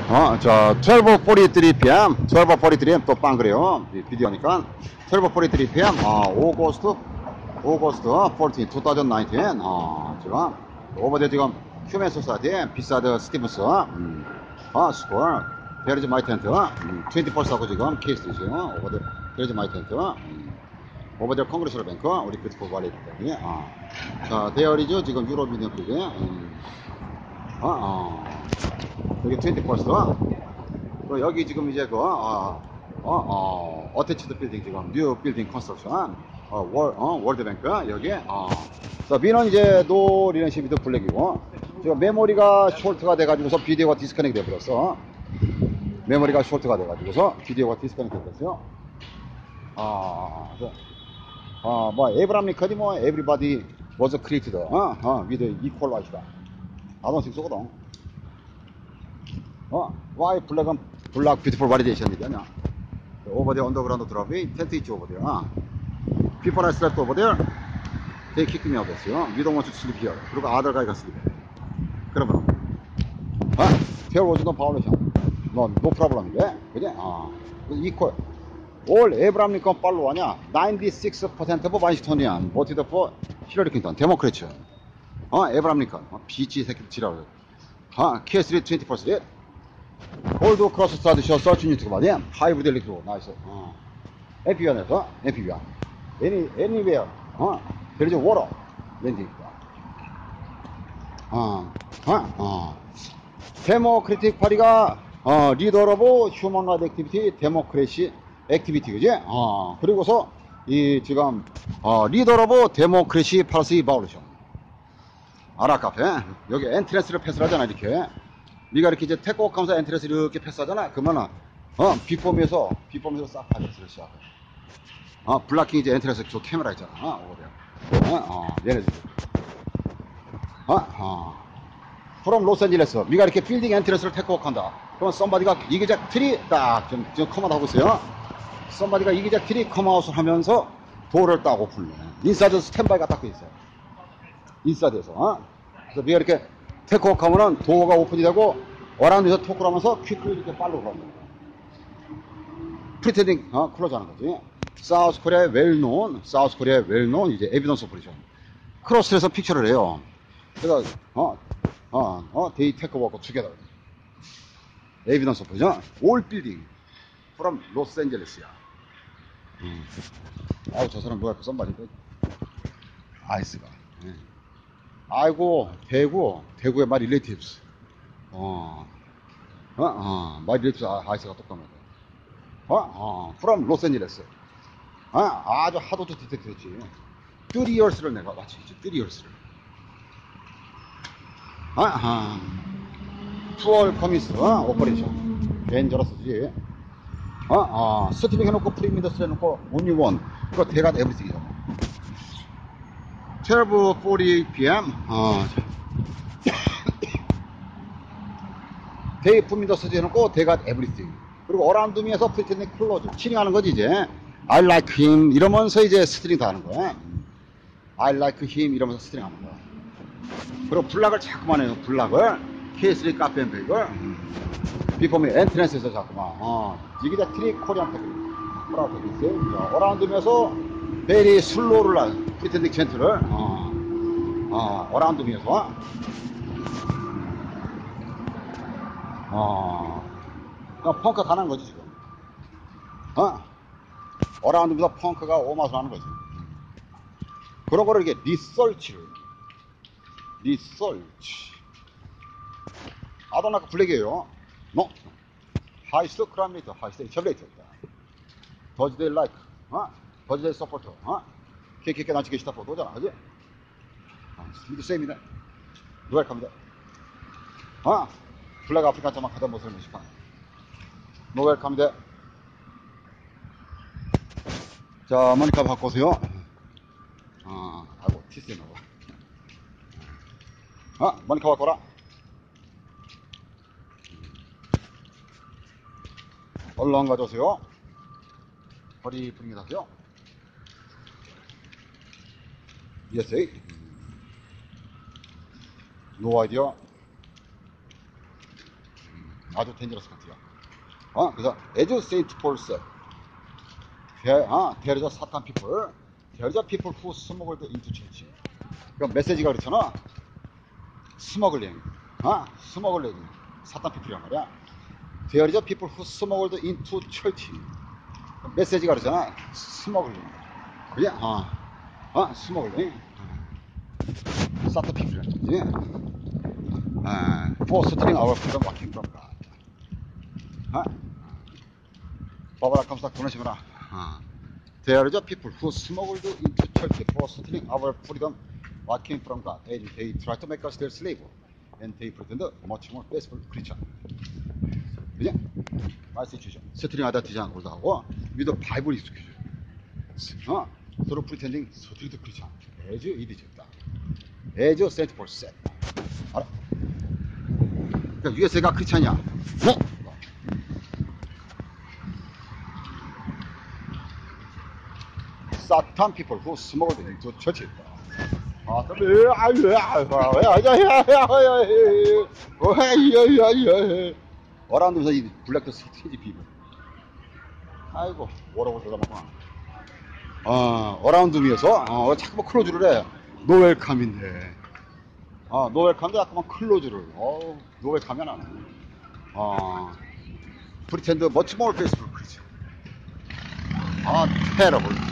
자, 12:43 p.m. 12:43 또 빵 그래요. 비디오니까. 12:43 p.m. 오거스트 14, 2019. 지금 오버데 지금 휴먼 소사이티 비사드 스티븐스 스콜 베리즈 마이 텐트 21하고 지금 케이스 지금 오버데 베리즈 마이 텐트 오버데 컨그레스럴 뱅크 우리 뷰티풀 발리 때문에 자, 대열이죠. 지금 유럽 유니언 쪽에 여기 21st 여기 지금 이제 어태치드 빌딩 지금 뉴 빌딩 컨스트럭션 월드뱅크 여기 자, B는 이제 노 리ले이션비드 블랙이고 지금 메모리가 숄트가 돼가지고서 비디오가 디스커넥트 돼버렸어. 메모리가 숄트가 돼가지고서 비디오가 디스커넥트 돼버렸어요. 뭐 에브람 링컨이 뭐 에브리바디 was created with equal right다. I don't think so거든. why 블랙은 블랙 뷰티풀 바리데이션이잖아. over there underground drop tent is over there. people are slept over there. they kicked me out 했어요. we don't want to sleep here. 그리고 other guy가 sleep. 그러면 there was no violation. no problem인데 그지? equal all 에브람 링컨 팔로 하냐 96% of 와시턴이안 voted for 힐러리 클린턴 데모크래츠 에브람 링컨 비치 새끼 지라고 K3 21st 골드 크로스 스타드 쇼 서치 뉴트가 말이야 하이브드 엘리트로 나이스 MPV안에서 MPV안 anywhere there is water 랜딩 데모크래틱 파리가 리더 오브 휴먼 라이트 액티비티 데모크래시 액티비티 그지? 그리고서 이 지금 리더 오브 데모크래시 파르시 바울루션 아라 카페 여기 엔트랜스를 패스를 하잖아. 이렇게 네가 이렇게 이제 테크워크 하면서 엔트랜스 이렇게 패스하잖아. 그러면은 비폼에서 싹 파괴스를 시작해. 블락킹 이제 엔트랜스 저 카메라 있잖아. 얘네들 from 로스앤젤레스 네가 이렇게 빌딩 엔트랜스를 테크워크 한다. 그러면 썸바디가 이기작 트리 딱 지금 커먼 하고 있어요. 썸바디가 이기작 트리 컴아웃을 하면서 도어를 딱 오픈해. 인사이드 스탠바이가 딱 돼 있어요. 인사이드에서 그래서 네가 이렇게 테크워크 하면은 도어가 오픈이 되고 어라운드에서 토크를 하면서 퀵으로 이렇게 빨로 가는 거야. 프리테딩 클로즈 하는 거지. 사우스 코리아의 웰논 이제 에비던스 오퍼레이션 크로스에서 픽처를 해요. 그래서 데이 테크워크 투게더 에비던스 오퍼레이션 올 빌딩 프롬 로스앤젤레스야. 아우 저 사람 뭐야 썸바니까 아이스가 아이고 대구의 마이 릴레이티브스 마이 릴레이티브스 아이스가 똑같네. 프롬 로스앤젤레스 아주 하도도 디텍트 했지. 30 years를 내가 마치 30 years를 푸얼 커미스 오퍼레이션 덴저러스지. 스티빙 해놓고 프리미더스 해놓고 only one 그거 대가 에브리띵이잖아. 12:48 p.m. 데이 프리미더스 해놓고 대가 에브리띵 그리고 어라운드미에서 프리테닝 클로즈 치링하는 거지. 이제 I like him 이러면서 이제 스트링 다 하는 거야. I like him 이러면서 스트링 하는 거야. 그리고 블락을 자꾸만 해요. 블락을 K3 카페 앤 베이글 비포미 엔트랜스에서 자꾸만 이게 트리 코리안 패밀리 프라우드 있어요. 어라운드면서 베리 슬로우를 프리텐딩 젠트를 어라운드면서 펑크 다 난 거지 지금. 어라운드면서 펑크가 오마서 하는 거지. 그런 거를 이렇게 리서치 아도나카 블랙이에요. 노 하이스트 크라미터 하이스트 셜레이터 더즈데이 라이크 더즈데이 서포터 KKK 나치게 시타 포도잖아 그지? 미드 세입니다. 노웰컴입니다. 블랙 아프리칸자만 가던 모습을 무식한 노웰컴입니다. 자 모니카 바꿔오세요. 아이고 티스했나봐. 모니카 바꿔라. 얼른 가져오세요. 허리 프링 하세요. ESA 노 아이디어 아주 데인저러스 컨트리야. 그래서 as Saint Paul said, there is a Satan people, there is a people who smuggled into church. 그럼 메시지가 그렇잖아. 스머글링, 스머글링, 사탄 피플이란 말이야. There is a people who smuggled into church. 메시지가 그렇잖아. 스머글링. 그게 스머글링. 사탄 피플이란 거지. For stealing our freedom walking from God. 바바라 깜짝 보내시거나. There is a people who smuggled into church for stealing our freedom walking from God. And they try to make us their slave. And they pretend much more faithful Christian. 그죠? 말씀 주죠. 스트링 하다 디자인 올다 하고, 위도 바이블 익숙해져. 서로 pretending 스트링도 Christian. as it is. as Saint Paul said. 알아? 그러니까 USA가 크리스찬이야. Satan people who smuggled into church. 어라운드에서 이 블랙도 스테이지 비브. 아이고, 뭐라고 들어가면. 어라운드미에서, 자꾸만 클로즈를 해. 노웰컴인데. 노웰컴인데 자꾸만 클로즈를. 노웰컴이야, 나는. 프리텐드, much more faithful. 테러블.